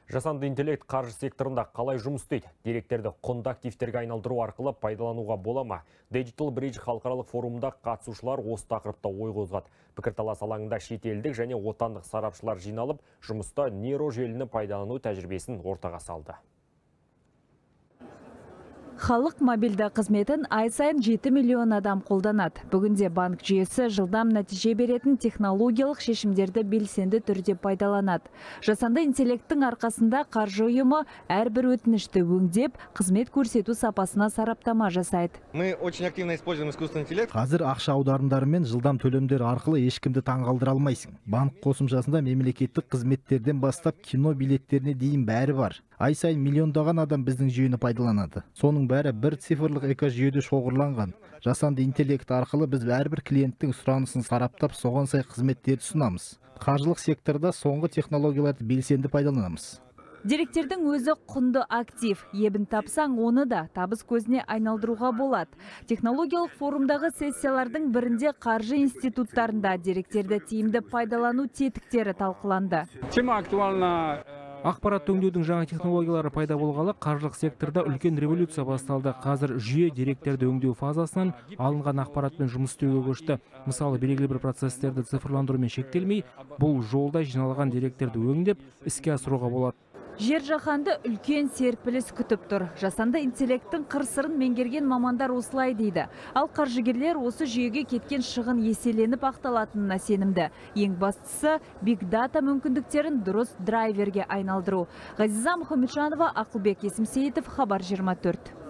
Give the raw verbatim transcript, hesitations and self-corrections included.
Жасанды интеллект қаржы секторында қалай жұмыс істейді? Деректерді құнды активтерге айналдыру арқылы пайдалануға бола ма? Digital Bridge халықаралық форумында қатысушылар осы тақырыпта ой қозғады. Пікірталас алаңында шетелдік және отандық сарапшылар жиналып, жұмыста нейрожеліні пайдалану тәжірибесін ортаға салды. Халық мобильді қызметін ай сайын жеті миллион адам қолданады. Бүгінде банк жүйесі жылдам нәтиже беретін технологиялық шешімдерді белсенді түрде пайдаланады. Жасанды интеллекттің арқасында қаржы ұйымы әрбір өтінішті өңдеп, қызмет көрсету сапасына сараптама жасайды. Мы очень активно используем искусственный интеллект. Қазір ақша аударымдары мен жылдам төлемдер арқылы ешкімді таңғалдыра алмайсың. Банк қосымшасында мемлекеттік қызметтерден бастап кино билеттеріне дейін бәрі бар. Ай сайын миллиондаған адам біздің жүйені пайдаланады. Соның бәрі бір цифрлық экожүйеде шоғырланған. Жасанды интеллект арқылы біз әрбір клиенттің сұранысын сараптап, соған сай қызметтерді ұсынамыз. Қаржылық секторда соңғы технологияларды белсенді пайдаланамыз. Деректердің өзі құнды актив. Ебін тапсаң, оны да табыс көзіне айналдыруға болады. Технологиялық форумдағы сессиялардың бірінде қаржы институттарында деректерді тиімді пайдалану тетіктері талқыланды. Тема актуальна. Ақпарат өңдеудің жаңа технологиялары пайда болғалы қаржылық секторда үлкен революция басталды. Қазір жүйе деректерді өңдеу фазасынан алынған ақпаратпен жұмыс істеуге көшті. Мысалы, белгілі бір процесстерді цифрландырумен шектелмей, бұл жолда жиналған деректерді өңдеп, іске асыруға болады. Жер жаһанды үлкен серпіліс күтіп тұр. Жасанды интеллекттің қыр-сырын меңгерген мамандар осылай дейді. Ал қаржыгерлер осы жүйеге кеткен шығын еселеніп ақталатынына сенімді. Ең бастысы биг дата мүмкіндіктерін дұрыс драйверге айналдыру. Ғазиза Мұхамеджанова, Ақылбек Есімсейітов, Хабар жиырма төрт.